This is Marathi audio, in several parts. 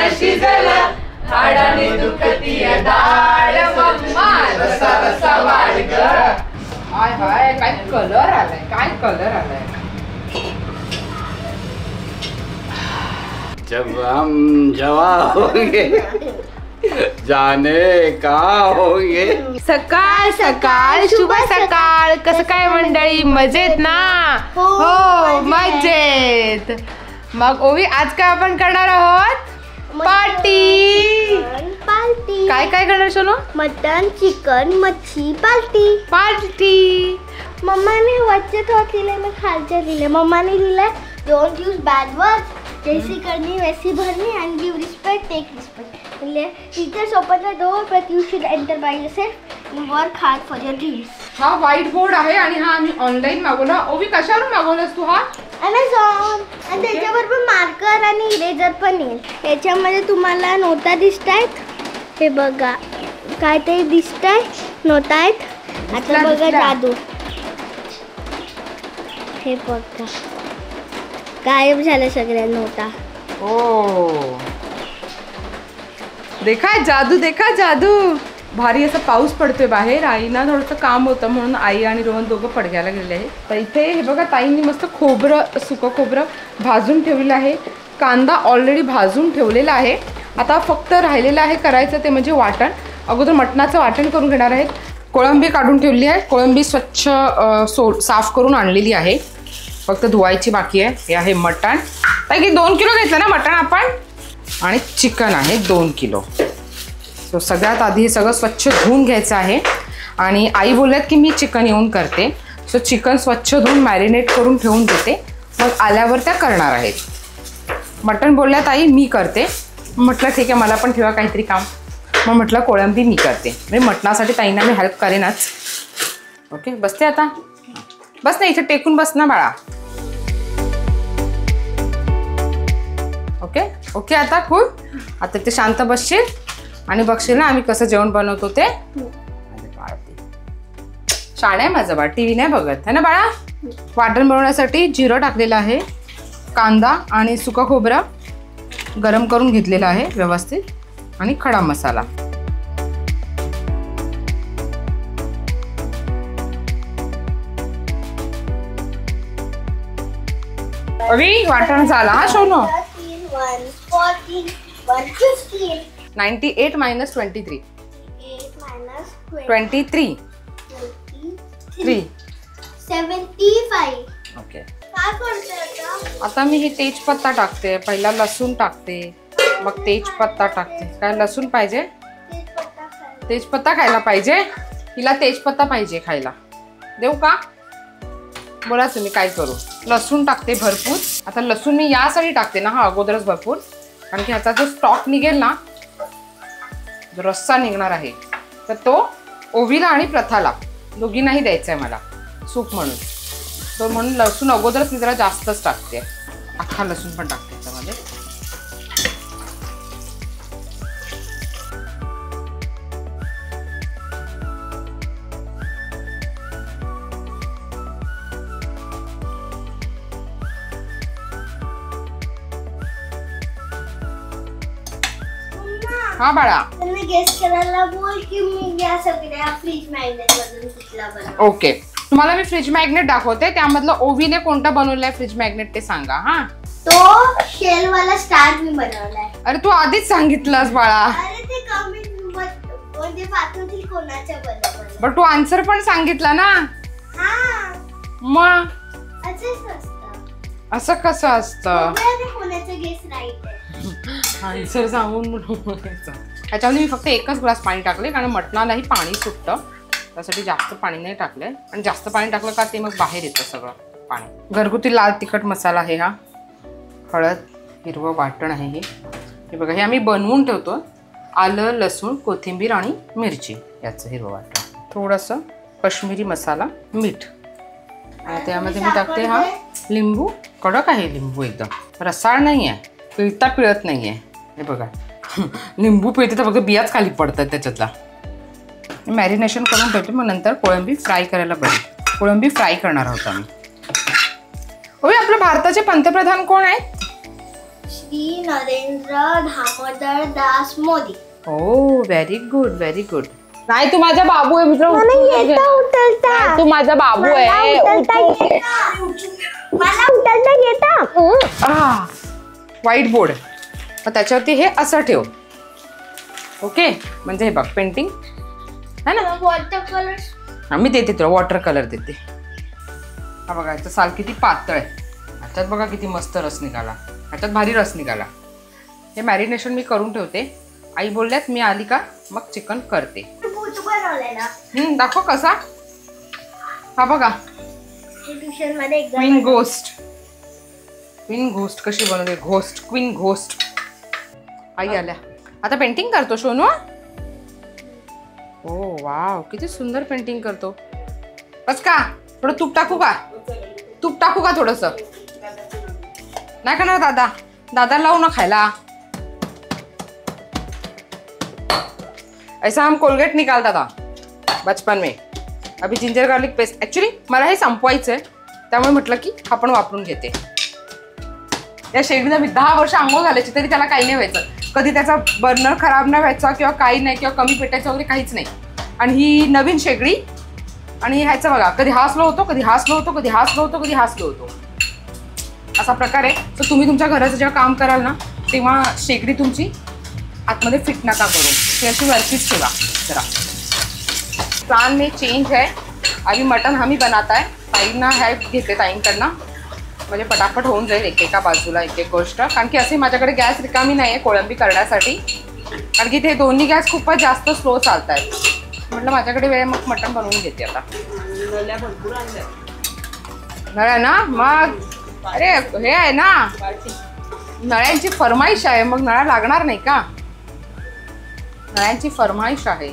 शिजलं हाडाने दुखती डाळ मम्मा रसा रसा वाढ ग. हाय हाय काय कलर आलाय, काय कलर आलाय. जब हम जवान होंगे जाने का होंगे. सकाळ सकाळ शुभ सकाळ. कसं काय मंडळी, मजेत ना? हो मजेत. मग ओवी आज काय आपण करणार आहोत? पार्टी. पार्टी काय काय करणार सोनू? मटन, चिकन, मच्छी पार्टी. पार्टी. मम्माने वरचे थोट लिहिले, मी खालचे लिहिले. मम्माने लिहिलंय डोंट यूज बॅड वर्ड्स, जैसी करनी वैसी भरनी and give respect, take respect. Teachers open the door but you should enter by yourself and work hard for your dreams. हा व्हाईट बोर्ड आहे आणि हा आम्ही ऑनलाईन मागवला. ओवी कशावरून मागवलास तू हा? Amazon. आणि त्याच्याबरोबर मार्कर आणि इरेजर पण येईल. याच्यामध्ये तुम्हाला नोटा दिसत आहेत, हे बघा काय ते दिसत आहे, नोटा आहेत. आता बघा जादू, हे बघा गायब झालं सगळ्या नोटा. ओ देखा जादू, देखा जादू. भारी असा पाऊस पडतोय बाहेर. आईना थोडंसं काम होतं म्हणून आई आणि रोहन दोघं पडग्याला गेलेले आहे. तर इथे हे बघा ताईंनी मस्त खोबरं, सुकं खोबरं भाजून ठेवलेलं आहे. कांदा ऑलरेडी भाजून ठेवलेला आहे. आता फक्त राहिलेलं आहे करायचं ते म्हणजे वाटण. अगोदर मटणाचं वाटण करून घेणार आहेत. कोळंबी काढून ठेवली आहे. कोळंबी स्वच्छ साफ करून आणलेली आहे, फक्त धुवायची बाकी आहे. हे आहे मटण. ताई 2 किलो घेतलं ना मटण आपण, आणि चिकन आहे 2 किलो. सो सगळ्यात आधी हे सगळं स्वच्छ धुवून घ्यायचं आहे. आणि आई बोलल्यात की मी चिकन येऊन करते. सो चिकन स्वच्छ धुवून मॅरिनेट करून ठेवून देते, मग आल्यावर त्या करणार आहेत. मटण बोलल्यात आई मी करते. म्हटलं ठीक आहे, मला पण ठेवा काहीतरी काम. मग म्हटलं कोळंबी मी करते. म्हणजे मटणासाठी ताईंना मी हेल्प करेनच. ओके बसते आता. बस ना इथे टेकून बस ना बाळा. ओके ओके आता खूप. आता ते शांत बसशील आणि बघशील ना आम्ही कसं जेवण बनवतो ते. शाळा आहे माझा बाळ, टीव्ही नाही बघत है ना बाळा. वाटण बनवण्यासाठी जिरं टाकलेलं आहे, कांदा आणि सुका खोबरं गरम करून घेतलेलं आहे व्यवस्थित, आणि खडा मसाला. अवी वाटण झाला हा सोनू. 98 - 23 23 75. ओके. काय करते आता मी ही तेजपत्ता टाकते. पहिला लसूण टाकते, मग तेजपत्ता टाकते. काय लसूण पाहिजे? तेजपत्ता खायला पाहिजे. हिला तेजपत्ता पाहिजे खायला. देऊ का? बोला तुम्ही काय करू. लसूण टाकते भरपूर. आता लसूण मी यासाठी टाकते ना हा अगोदरच भरपूर, कारण की ह्याचा जो स्टॉक निघेल ना, जो रस्सा निघणार आहे, तर तो ओवीला आणि प्रथाला दोघींनाही द्यायचा आहे मला सूप म्हणून. तर म्हणून लसूण अगोदरच मी जरा जास्तच टाकते. अख्खा लसूण पण टाकते त्याच्यामध्ये. हा बाळा. त्यांना गेस करायला बोल की मी या सगळ्या फ्रीज मॅग्नेट मधून कुठला बनवला. ओके, तुम्हाला मी फ्रीज मॅग्नेट दाखवते. त्यामधलं ओवीने कोणता बनवलाय फ्रीज मॅग्नेट ते सांगा. हा तो शेल वाला स्टार मी बनवलाय. अरे तू आधीच सांगितलंस बाळा. अरे ते कमेंट म्हणजे पाठवतील कोणाच्या बरोबर. बट तू आन्सर पण सांगितला ना. हा मग असंच असतं. असं कसं असतं? कोणाचं गेस राईट आहे. आन्सर सांगून त्याच्यामध्ये मी फक्त 1च ग्लास पाणी टाकले, कारण मटणालाही पाणी सुटतं. त्यासाठी जास्त पाणी नाही टाकले. आणि जास्त पाणी टाकलं का ते मग बाहेर येतं सगळं पाणी. घरगुती लाल तिखट मसाला आहे हा. हळद, हिरवं वाटण आहे हे बघा. हे आम्ही बनवून ठेवतो. आलं, लसूण, कोथिंबीर आणि मिरची याचं हिरवं वाटण. थोडंसं कश्मीरी मसाला, मीठ. आणि त्यामध्ये मी टाकते हा लिंबू. कडक आहे लिंबू, एकदम रसाळ नाही आहे, पिळता पिळत नाही आहे. हे बघा लिंबू पिळते तर फक्त बियाच खाली पडतात त्याच्यातला. मॅरिनेशन करून ठेवते. मग नंतर कोळंबी फ्राय करायला बघू. कोळंबी फ्राय करणार आहोत आम्ही. होय, आपल्या भारताचे पंतप्रधान कोण आहेत? Shri Narendra Damodar Das Modi. Oh very good very good. नाही तू माझा बाबू आहे मित्र. उचलता तू माझा बाबू आहे. मला उचलता येतं. व्हाईट बोर्ड मग त्याच्यावरती हे असं ठेव. ओके म्हणजे हे बघ पेंटिंग है ना. वॉटर कलर मी देते तुला वॉटर कलर देते. हा बघा याचं साल किती पातळ आहे. ह्याच्यात बघा किती मस्त रस निघाला. ह्याच्यात भारी रस निघाला. हे मॅरिनेशन मी करून ठेवते. आई बोलल्यात मी आली का मग चिकन करते. बनवलंय ना दाखव कसा. हा बघा ट्युशन मध्ये क्वीन घोस्ट. क्वीन घोस्ट कशी बनवते. Ghost queen ghost. आई आल्या आता पेंटिंग करतो सोनू. ओ वाव किती सुंदर पेंटिंग करतो. बस का थोडं तूप टाकू का. तूप टाकू का थोडस. नाही का ना दादा. दादा लावू ना खायला. ऐसा हम कोलगेट निकालता था बचपन में. अभी जिंजर गार्लिक पेस्ट ऍक्च्युली मला हे संपवायचं आहे त्यामुळे म्हटलं की आपण वापरून घेते. या शेगडीला मी 10 वर्ष आंघोळ घालायची तरी त्याला काही नाही व्हायचं. कधी त्याचा बर्नर खराब नाही व्हायचा किंवा काही नाही किंवा कमी पेटायचं वगैरे काहीच नाही. आणि ही नवीन शेगडी आणि ह्याचं बघा कधी हा स्लो होतो कधी हा स्लो होतो कधी हा स्लो होतो कधी हा स्लो होतो असा प्रकार आहे. तर तुम्ही तुमच्या घराचं जेव्हा काम कराल ना तेव्हा शेगडी तुमची आतमध्ये फिट नका करू. ती अशी वरतीच ठेवा जरा. प्लान में चेंज है. अभी मटन हम ही बनाता है. ताईंना हेल्प घेते ताईंकडनं म्हणजे पटापट होऊन जाईल एकेका बाजूला एक एक गोष्ट. कारण की असे माझ्याकडे गॅस रिकामी नाही आहे कोळंबी करण्यासाठी. कारण की ते दोन्ही गॅस खूपच जास्त स्लो चालत आहेत. म्हटलं माझ्याकडे वेळ मग मटण बनवून घेते आता. नळ्या ना मग अरे हे आहे ना नळ्यांची फरमाईश आहे. मग नळ्या लागणार नाही का. नळ्यांची फरमाईश आहे.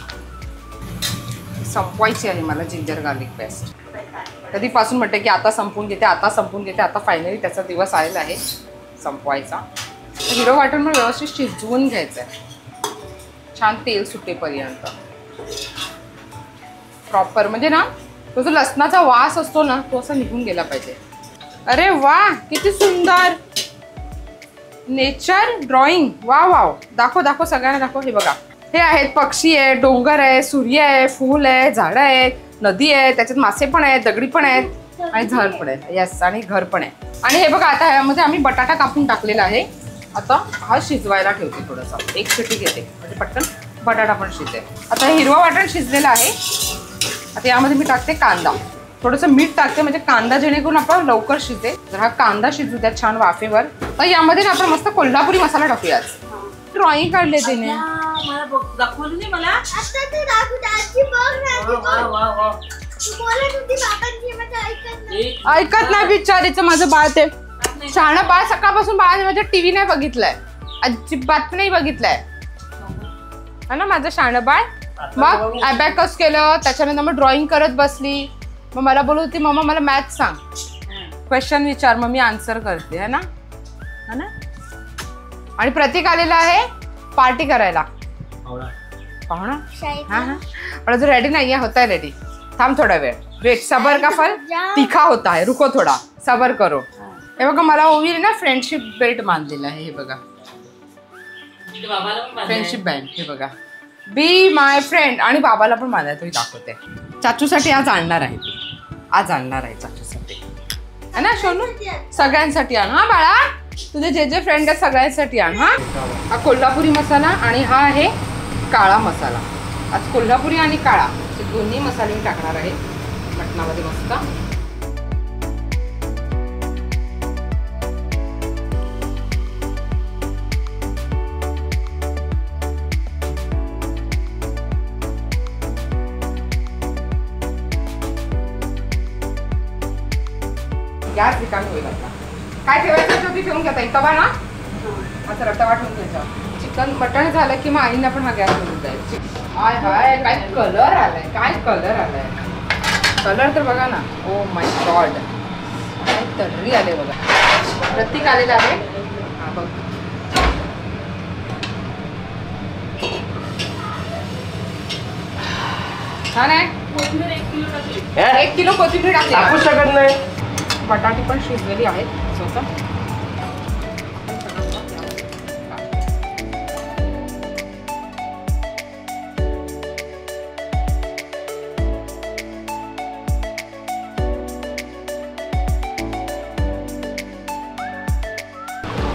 संपवायची आहे मला जिंजर गार्लिक पेस्ट. कधीपासून म्हटलं की आता संपवून घेते आता संपवून घेते. आता फायनली त्याचा दिवस आलेला आहे संपवायचा. हिरो वाटण मला व्यवस्थित शिजवून घ्यायचं आहे छान तेल सुटेपर्यंत प्रॉपर. म्हणजे ना तो जो लसणाचा वास असतो ना तो असा निघून गेला पाहिजे. अरे वा किती सुंदर नेचर ड्रॉइंग. वा वाव. दाखव दाखव सगळ्यांना दाखव. हे बघा हे आहेत पक्षी आहे डोंगर आहे सूर्य आहे फूल आहे झाडं आहेत नदी आहे त्याच्यात मासे पण आहेत दगडी पण आहेत आणि झर पण आहेत. येस आणि घर पण आहे. आणि हे बघा आता ह्यामध्ये आम्ही बटाटा कापून टाकलेला आहे. आता हा शिजवायला ठेवते थोडासा. एक शिटी घेते म्हणजे पटकन बटाटा पण शिजेल. आता हिरवा वाटण शिजलेला आहे. आता यामध्ये मी टाकते कांदा. थोडंसं मीठ टाकते म्हणजे कांदा जेणेकरून आपण लवकर शिजेल. तर हा कांदा शिजू द्या छान वाफेवर. तर यामध्ये ना आपण मस्त कोल्हापुरी मसाला टाकूया. ड्रॉइंग काढले तिने. दाखवलं नाही मला. ऐकत नाही बिचारीचं माझं बाळ. ते शहाणं बाळ सकाळपासून बाळाने माझ्या टीव्ही नाही बघितलाय अजिबात नाही बघितलाय है ना माझं शहाणं बाळ. मग अबॅकस केलं त्याच्यानंतर मग ड्रॉइंग करत बसली. मग मला बोलत होती मम्मा मला मॅथ सांग क्वेश्चन विचार मग मी आन्सर करते है ना. आणि प्रतीक आलेला आहे पार्टी करायला. पाहुणा हा हा पण अजून रेडी नाही आहे. होता है रेडी. थांब थोडा वेळ वेट. सबर का फल तीखा होता है रुको थोडा सबर करो. हे बघा मला ओवीने ना फ्रेंडशिप बेल्ट बांधलेला आहे. हे बघा फ्रेंडशिप बँड. हे बघा बी माय फ्रेंड. आणि बाबाला पण बांधायला तुम्ही दाखवते. चाचूसाठी आज आणणार आहे. आज आणणार आहे चाचूसाठी है ना सोनू. सगळ्यांसाठी आण हा बाळा. तुझे जे जे फ्रेंड आहेत सगळ्यांसाठी आण. हा कोल्हापुरी मसाला आणि हा आहे काळा मसाला. आज कोल्हापुरी आणि काळा हे दोन्ही मसाले मी टाकणार आहे मटणामध्ये मस्त. गॅस रिकामी होईल आता. काय ठेवायचं ठेवून घ्या ताई. तवा ना आता तवा ठेवून घ्यायचा. चिकन मटण झालं की मग आईना पण हा गॅस मिळून जाईल. हाय हाय काय कलर आलाय. काय कलर आलाय. कलर तर बघा ना. ओ माय गॉड काय तर्री आले बघा. प्रतीक आलेला आहे. हा बघ छान आहे. 1 किलो कोथिंबीर टाकली. टाकू शकत नाही. बटाटी पण शिजलेली आहेत स्वतः.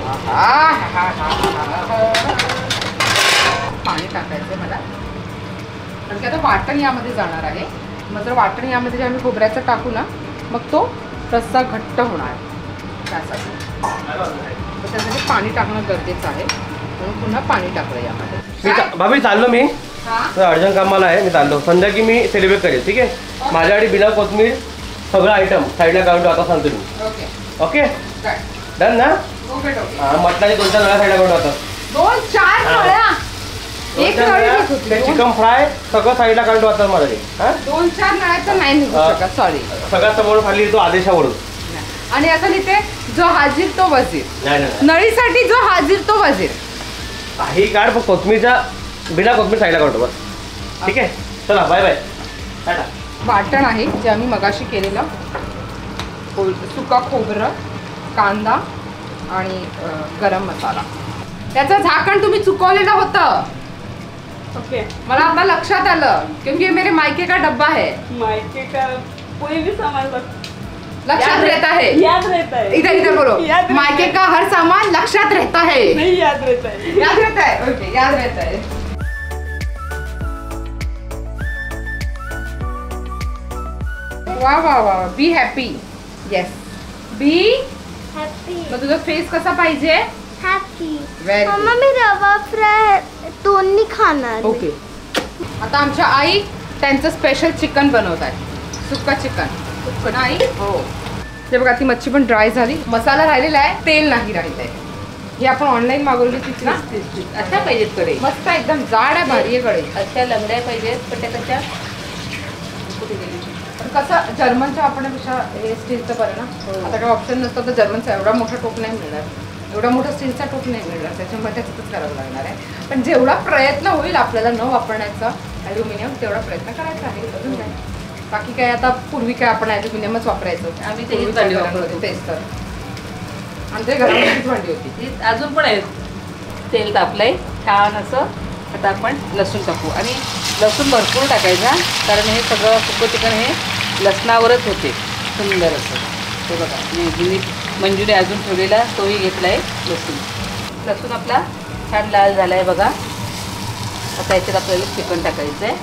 पाणी टाकायचं मला, कारण की आता वाटण यामध्ये जाणार आहे. मग जर वाटण यामध्ये जे आम्ही खोबऱ्याचं टाकू ना, मग तो रस्सा घट्ट होणार. त्यासाठी तर त्यासाठी पाणी टाकणं गरजेचं आहे, म्हणून पुन्हा पाणी टाकलं यामध्ये. भाभी चाललो मी, अर्जंट कामाला आहे, मी चाललो. संध्या की मी सेलिब्रेट करेल, ठीक आहे. माझ्यासाठी बिना कोथमीर सगळं आयटम साईडला काढून आता सांगतो मी. ओके ओके डन ना. मटणाची 2-4 नळ्या साईडला काढून आता. 2-4 नळ्या, एक नळी बस होती. चिकन फ्राय सगळं साईडला काढून आता मला. 2-4 नळ्याचं नाही निघू शकत, सॉरी. सगळ्यात समोर खाली तो आदेशावरून. आणि असं लिहिते जो हाजीर तो वजीर. नाही नळीसाठी जो हाजीर तो वजीर. ही काढ, पण कोथमीरच्या बिना कोथमीर साईडला काढतो बस. ठीक आहे, चला बाय बाय. टाटा. वाटण आहे जे आम्ही मगाशी केलेलं, सुका खोबरं, कांदा आणि गरम मसाला. त्याचं झाकण तुम्ही चुकवलेलं होतं. ओके. मला आता लक्षात आलं, क्योंकि मेरे मायके का डब्बा है. मायके का कोई भी सामान लक्षात रहता है. याद रहता है. इधर इधर बोलो. याद मायके का हर सामान लक्षात रहता है. नहीं याद रहता है. याद रहता है. ओके, याद रहता है. वा वा वा, be happy. Yes, be happy. मग तुझा फेस कसा पाहिजे? हॅपी. Very good. मम्मा मी रवा फ्राय दोन्ही खाणार. ओके. आता आमच्या आई त्यांचं स्पेशल चिकन बनवत आहे, सुक्का चिकन. आई हो, हे बघा ती मच्छी पण ड्राय झाली, मसाला राहिलेला आहे, तेल नाही राहिलं आहे. ही आपण ऑनलाईन मागवली तिची ना. अशा पाहिजेत कडे, मस्त एकदम जाड आहे, भारी आहे कडे. अशा लंगड्या पाहिजेत, पण त्या कशा पण कसं जर्मनच्या वापरण्यापेक्षा हे स्टीलचं बरं ना. आता काही ऑप्शन नसतं तर जर्मनचा एवढा मोठा टोप नाही मिळणार, एवढा मोठा स्टीलचा टोप नाही मिळणार, त्याच्यामुळे त्याच्यातच करावं लागणार आहे. पण जेवढा प्रयत्न होईल आपल्याला न वापरण्याचा ॲल्युमिनियम, तेवढा प्रयत्न करायचा आहे. अजून काय बाकी काय, आता पूर्वी काय आपण ॲल्युमिनियमच वापरायचो. आम्ही तेच भांडी वापरतो. तेच तर आमच्या घरामध्ये तीच भांडी होती. ती अजून पण आहे. तेल तापलंय छान असं. आता आपण लसूण टाकू, आणि लसूण भरपूर टाकायचा, कारण हे सगळं सुकं चिकन हे लसणावरच होते सुंदर असं. हे बघा, मी मंजुने अजून ठेवलेला तोही घेतला आहे लसूण. लसूण आपला छान लाल झाला आहे बघा. आता याच्यात आपल्याला चिकन टाकायचं आहे.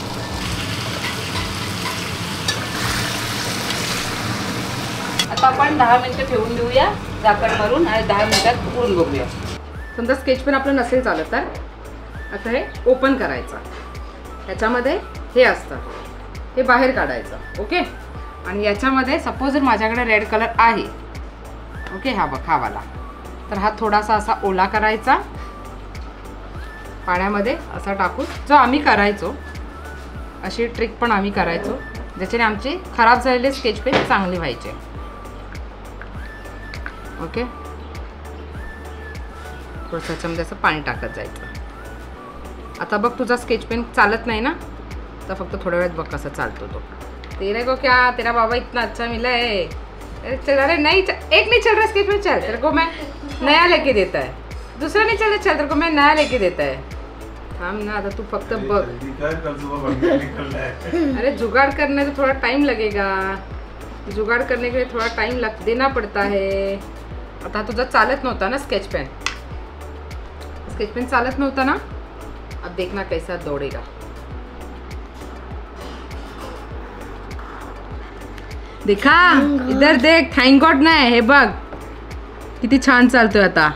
आता आपण 10 मिनिटं ठेवून देऊया झाकण मारून, आणि 10 मिनिटात उकळून बघूया. समजा स्केच पेन आपलं नसेल चालत तर आता हे ओपन करायचं. ह्याच्यामध्ये हे असतं, हे बाहेर काढायचं. ओके. आणि याच्यामध्ये सपोज जर माझ्याकडे रेड कलर आहे, ओके, हा बघ हा वाला, तर हा थोडासा असा ओला करायचा पाण्यामध्ये असा टाकून, जो आम्ही करायचो अशी ट्रिक पण आम्ही करायचो, ज्याच्याने आमचे खराब झालेले स्केच पेन चांगले व्हायचे. ओके. थोडंसं याच्यामध्ये असं पाणी टाकत जायचं. आता बघ तुझा स्केच पेन चालत नाही ना, तर फक्त थोड्या वेळात बघ कसं चालतो तो. तेरे को क्या, तेरा बाबा इतना अच्छा मिला है. अरे नहीं, एक नहीं चल रहा स्केच पेन, चल तेरे को मैं नया लेके देता है. दूसरा नहीं चल रहा, चल तेरे को मैं नया लेके देता है. थांब ना, आता तू फक्त बघ. अरे जुगाड़ करने तो थोड़ा टाइम लगेगा, जुगाड़ करने के लिए थोड़ा टाइम देना पड़ता है. आता तुझा चालत नव्हता ना स्केच पेन, स्केच पेन चालत नव्हता ना. अब देखना कैसा दौड़ेगा. देखा, इधर देख, थँक गॉड नाही, हे बघ किती छान चालतोय आता.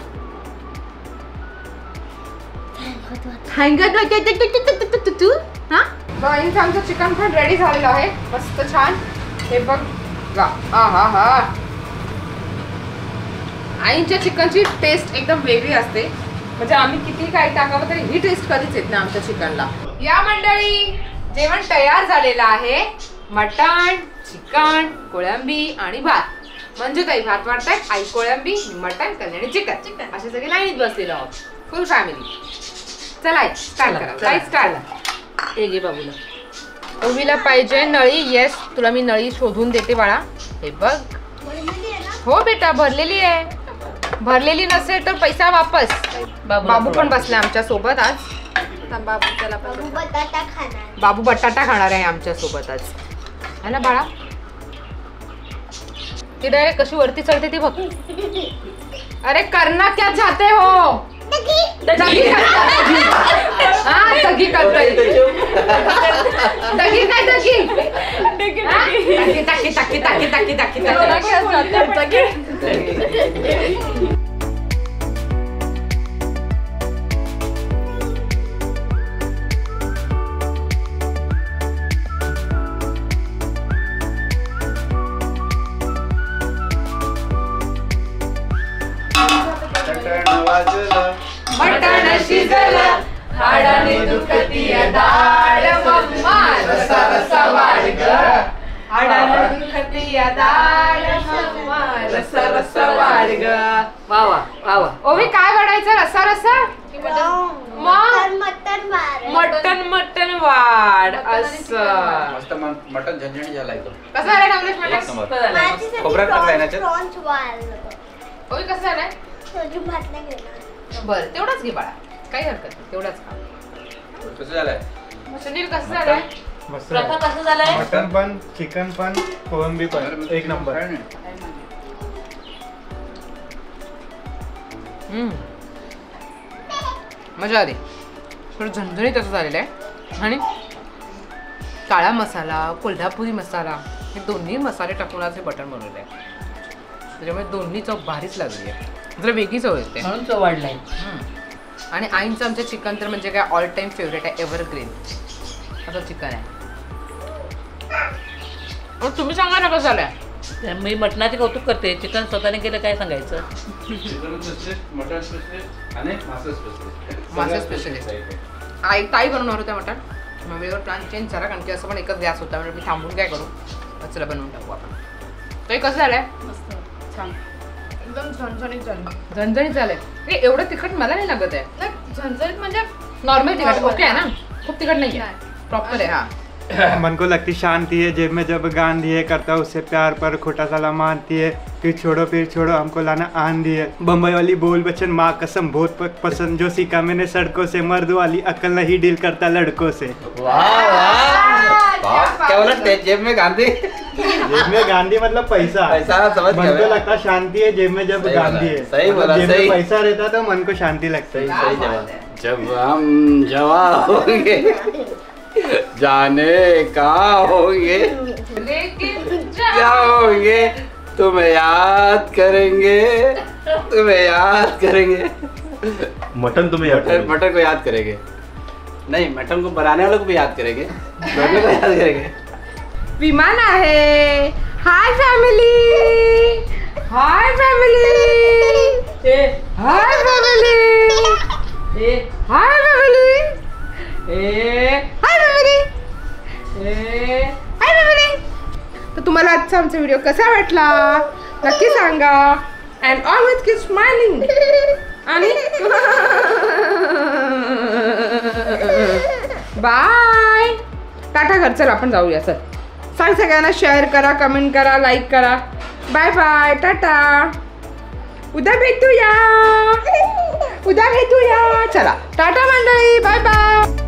Thank God. हा आमचं चिकन पण रेडी झालेलं आहे, मस्त छान. हे बघ, हा हा हा, आईंच्या चिकनची टेस्ट एकदम वेगळी असते. म्हणजे आम्ही किती काही टाकावं तरी ही टेस्ट कधीच येत नाही आमच्या चिकनला. या मंडळी, जेवण तयार झालेलं आहे. मटण, चिकन, कोळंबी आणि भात. मंजूताई भात वाढतायत, आई कोळंबी, मटण, कल्याणी चिकन, असे सगळे लाईनीत बसलेलो आहोत, फुल फॅमिली. चला स्टार्ट करा. Light start. हे घे बाबूला. ओवीला पाहिजे नळी. येस, तुला मी नळी शोधून देते बाळा. हे बघ, हो बेटा, भरलेली आहे. भरलेली नसेल तर पैसा वापस. बाबू पण बसला आमच्या सोबत आज. बाबू बटाटा खाणार. बाबू बटाटा खाणार आहे आमच्या सोबत आज, है ना बाळा. ती डायरेक्ट कशी वरती चढते ती बघ. अरे करना क्या चाहते हो? दगी हाँ दगी करतोय. दगी काय दगी? टाकी टाकी टाकी टाकी टाकी टाकी. मटण शिजलं हाडाने दुखती डाळ मम्मा रसा रसा वाढ ग. हाडाने दुखती डाळ मम्मा रसा रसा वाढ ग. वा वा वा वा. ओवी काय वाढायचं रसा रसा? मटण मटण वाढ असं. मस्त मटन झणझणी झाला एकदम. कसं झालं नवलेश मटण? खोबरा टाकलाय ना त्यात? ओवी कसं झालंय? भात नाही घेणार. बरं तेवढाच घे बाळा, काही हरकत नाही, तेवढाच खा. कसं झालंय? सुनील कसं झालंय? प्रथा कसं झालंय? मटन पण, चिकन पण, कोळंबी पण एक नंबर. मजा आली. थोडं झणझणीत असं झालेलं आहे आणि काळा मसाला, कोल्हापुरी मसाला हे दोन्ही मसाले टाकून आज हे बटन बनवले आहे. त्याच्यामुळे दोन्ही चव भारीच लागली आहे, जरा वेगळी चव येते म्हणून तो वाढलाय. आणि आईंचं आमचं चिकन तर म्हणजे काय ऑल टाइम फेवरेट आहे, एव्हरग्रीन असं चिकन आहे. मग तुम्ही सांगा ना कसं झालंय? मी मटणाचे कौतुक करते, चिकन स्वतःने केलं काय सांगायचं. मटन स्पेशलिस्ट आणि मासे स्पेशलिस्ट आई ताई बनवणार होत्या मटण. मग वेगळं प्लॅन चेंज झाला कारण की असं पण एकच गॅस होता, म्हणजे मी थांबून काय करू, चला बनवून टाकू आपण. तर कसं झालंय? छान, एकदम झणझणीत झालं. झणझणीत झालंय. हे एवढं तिखट मला नाही लागत आहे. झणझणीत म्हणजे नॉर्मल तिखट ओके आहे ना, खूप तिखट नाही आहे, प्रॉपर आहे. हा मन को लगती शांति है, जेब में जब गांधी है, करता उससे प्यार पर खोटा साला मानती है, फिर छोड़ो हमको लाना आंधी है. बम्बई वाली बोल बच्चन माँ कसम बहुत पसंद, जो सीखा मैंने सड़कों से, मर्द वाली अकल नहीं डील करता लड़कों से. क्या बोला? जेब में गांधी? जेब में गांधी मतलब पैसा. पैसा समझ मन को लगता शांति है जेब में जब सही गांधी बोला, है. सही बोला, जेब सही. में पैसा रहता तो मन को शांति लगती है. सही जवाब. जब हम जवान होंगे जाने का होंगे, लेकिन क्या होंगे, तुम्हें याद करेंगे, तुम्हें याद करेंगे. मटन तुम्ही मटन को याद करेंगे नहीं, मटन को बनाने वालों को भी याद करेंगे, दोनों को याद करेंगे. विमान आहे. Hi family, hi family, hi family, hi family, hi family, hi family. तर तुम्हाला आजचा आमचा व्हिडिओ कसा वाटला नक्की सांगा. And always keep smiling. आणि बाय, टाटा घर. चल आपण जाऊया. सर सांग सगळ्यांना, शेअर करा, कमेंट करा, लाईक करा. Bye bye, tata. उद्या भेटूया, उद्या भेटूया. चला टाटा मंडळी, बाय बाय.